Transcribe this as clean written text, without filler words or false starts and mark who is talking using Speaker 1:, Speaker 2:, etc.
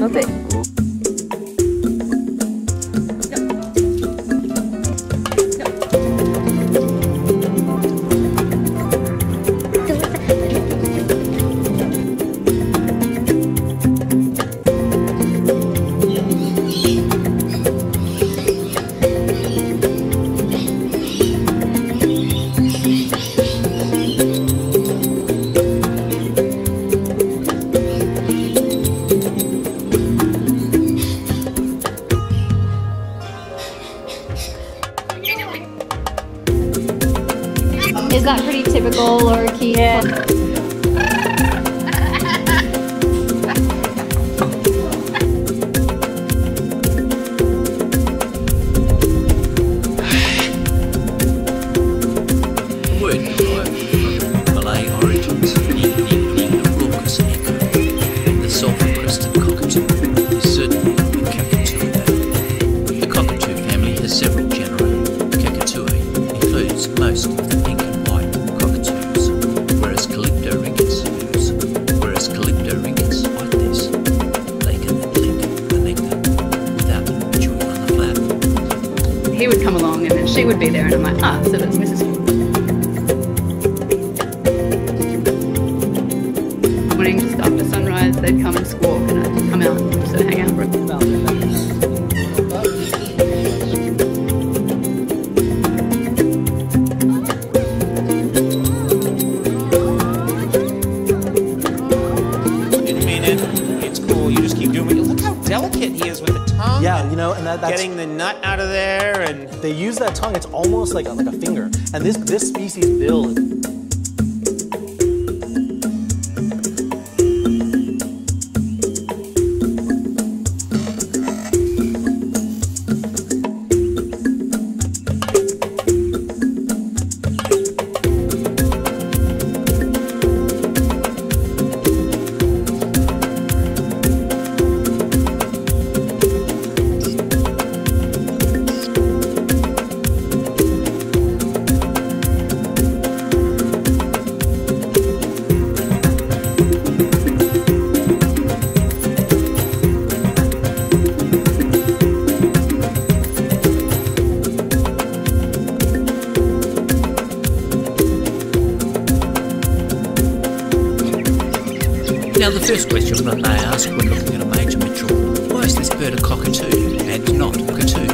Speaker 1: little bit.
Speaker 2: Is that pretty typical lorikeet?
Speaker 1: Yeah.
Speaker 3: Word derived from Malay origins, meaning a raucous echo. The sulphur-crested cockatoo is certainly a cockatoo. The cockatoo family has several genera. Cockatooe includes most of the pink and white cockatoos, whereas Calyptorhynchus, like this, they can lick the nectar without chewing on the flower.
Speaker 1: He would come along and then she would be there and I'm like, ah, so that's Mrs. Morning, just after sunrise, they'd come and squawk and I'd come out and sort of hang out for a while.
Speaker 4: Didn't mean it. It's cool. You just keep doing it. Look how delicate he is with the tongue.
Speaker 5: Yeah, you know, and that's
Speaker 4: Getting the nut out of there, and
Speaker 5: they use that tongue. It's almost like a finger. And this species bill.
Speaker 3: Now the first question one may ask when looking at a major mitchell, why is this bird a cockatoo and not a cockatoo?